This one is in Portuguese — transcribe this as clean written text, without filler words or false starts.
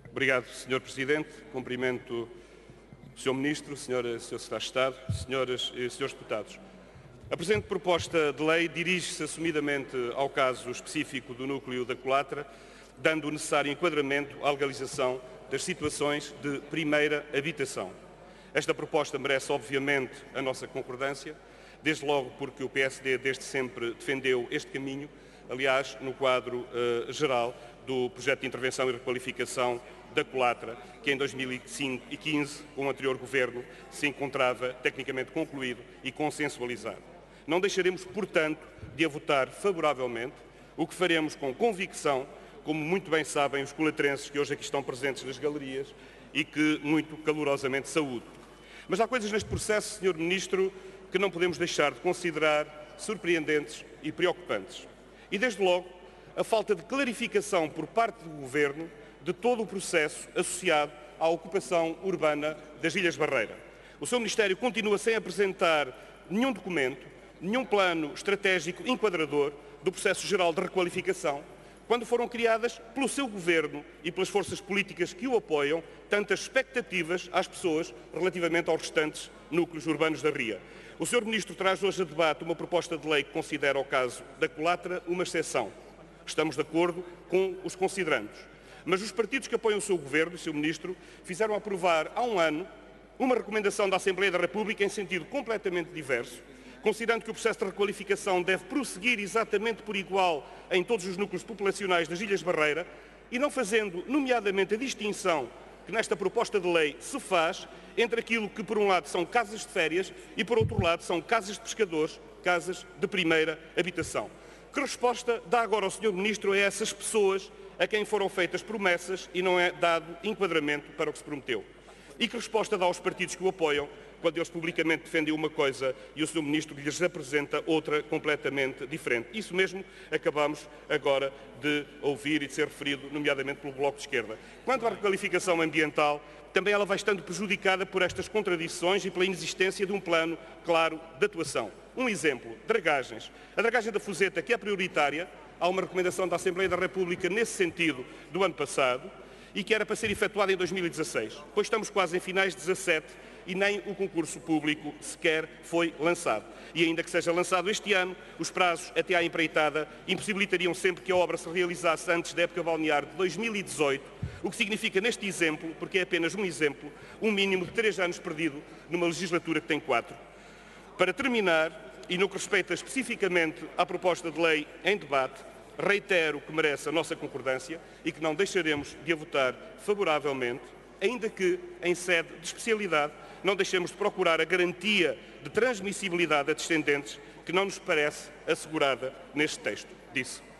Obrigado, Sr. Presidente. Cumprimento o Sr. Ministro, Sr. Secretário de Estado, Senhoras e Srs. Deputados. A presente proposta de lei dirige-se assumidamente ao caso específico do núcleo da Colatra, dando o necessário enquadramento à legalização das situações de primeira habitação. Esta proposta merece, obviamente, a nossa concordância, desde logo porque o PSD desde sempre defendeu este caminho, aliás, no quadro geral do projeto de intervenção e requalificação da Colatra, que em 2015, com o anterior Governo, se encontrava tecnicamente concluído e consensualizado. Não deixaremos, portanto, de a votar favoravelmente, o que faremos com convicção, como muito bem sabem os colatrenses que hoje aqui estão presentes nas galerias e que muito calorosamente saúdo. Mas há coisas neste processo, Sr. Ministro, que não podemos deixar de considerar surpreendentes e preocupantes. E, desde logo, a falta de clarificação por parte do Governo de todo o processo associado à ocupação urbana das Ilhas Barreira. O seu Ministério continua sem apresentar nenhum documento, nenhum plano estratégico enquadrador do processo geral de requalificação, quando foram criadas pelo seu Governo e pelas forças políticas que o apoiam tantas expectativas às pessoas relativamente aos restantes núcleos urbanos da Ria. O Sr. Ministro traz hoje a debate uma proposta de lei que considera o caso da Colatra uma exceção. Estamos de acordo com os considerandos. Mas os partidos que apoiam o seu Governo e o seu Ministro fizeram aprovar há um ano uma recomendação da Assembleia da República em sentido completamente diverso, considerando que o processo de requalificação deve prosseguir exatamente por igual em todos os núcleos populacionais das Ilhas Barreira e não fazendo, nomeadamente, a distinção que nesta proposta de lei se faz entre aquilo que, por um lado, são casas de férias e, por outro lado, são casas de pescadores, casas de primeira habitação. Que resposta dá agora o Sr. Ministro a essas pessoas a quem foram feitas promessas e não é dado enquadramento para o que se prometeu? E que resposta dá aos partidos que o apoiam quando eles publicamente defendem uma coisa e o Sr. Ministro lhes apresenta outra completamente diferente? Isso mesmo acabamos agora de ouvir e de ser referido, nomeadamente pelo Bloco de Esquerda. Quanto à requalificação ambiental, também ela vai estando prejudicada por estas contradições e pela inexistência de um plano claro de atuação. Um exemplo, dragagens. A dragagem da Fuseta, que é prioritária, há uma recomendação da Assembleia da República nesse sentido do ano passado e que era para ser efetuada em 2016. Pois estamos quase em finais de 17 e nem o concurso público sequer foi lançado. E ainda que seja lançado este ano, os prazos até à empreitada impossibilitariam sempre que a obra se realizasse antes da época balnear de 2018, o que significa neste exemplo, porque é apenas um exemplo, um mínimo de 3 anos perdido numa legislatura que tem 4. Para terminar, e no que respeita especificamente à proposta de lei em debate, reitero que merece a nossa concordância e que não deixaremos de a votar favoravelmente, ainda que, em sede de especialidade, não deixemos de procurar a garantia de transmissibilidade a descendentes que não nos parece assegurada neste texto. Disse.